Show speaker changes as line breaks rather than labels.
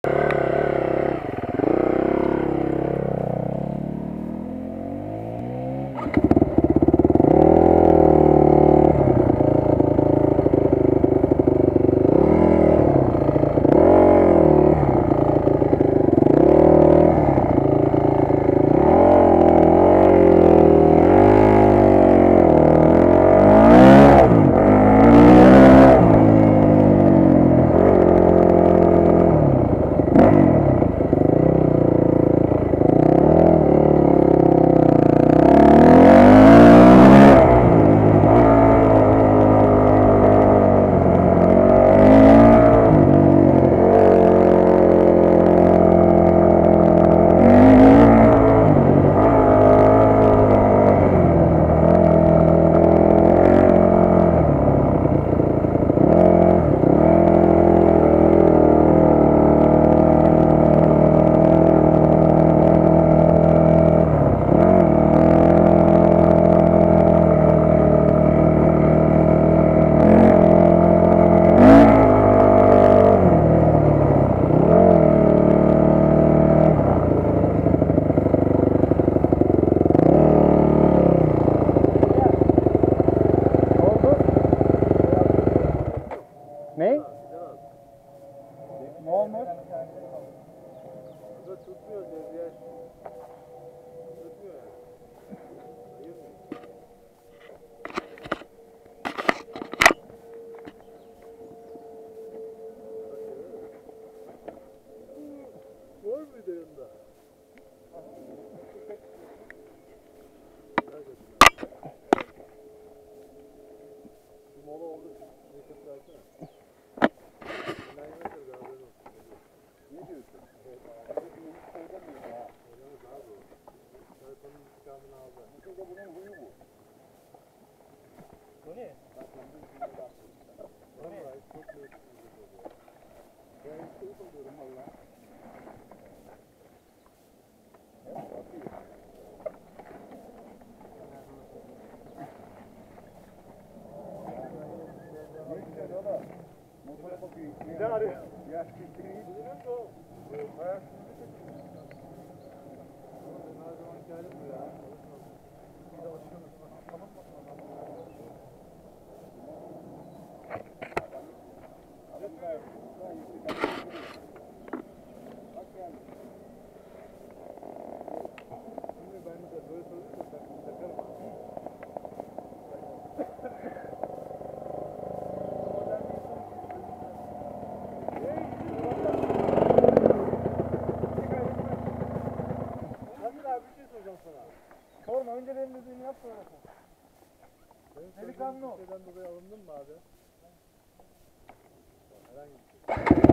Ne? Ne olmuş?
Tutmuyor devriyaj. Tutmuyor yani. Ayırmıyor. Var mıydı yanında? Bir mola oldu. Nefes versene. Ne diyorsun? Söylemiyor ya. Söylemez abi o. Telefonun intikamını aldı. Bu da bunun huyu bu.
Bu ne?
Ben kendim içinde bastım. Vallahi çok büyük bir şey oluyor. Ben hiç keyif alıyorum valla. Evet, bakıyor. Ne güzel oğlum. Motora bakıyor.
Ne arıyor?
Ya kimseyi biliyor musun o? Ayak her zaman geldim bu ya. Bir de alışıyoruz. Şimdi ben de böyle söylüyorsam ben takarım abi. Hazır abi bir şey soracağım sana.
Sorma, önce benim dediğimi yap sonra sor.
Benim
Delikanlı ol.
şeyden dolayı alındın mı abi? Herhangi bir şey.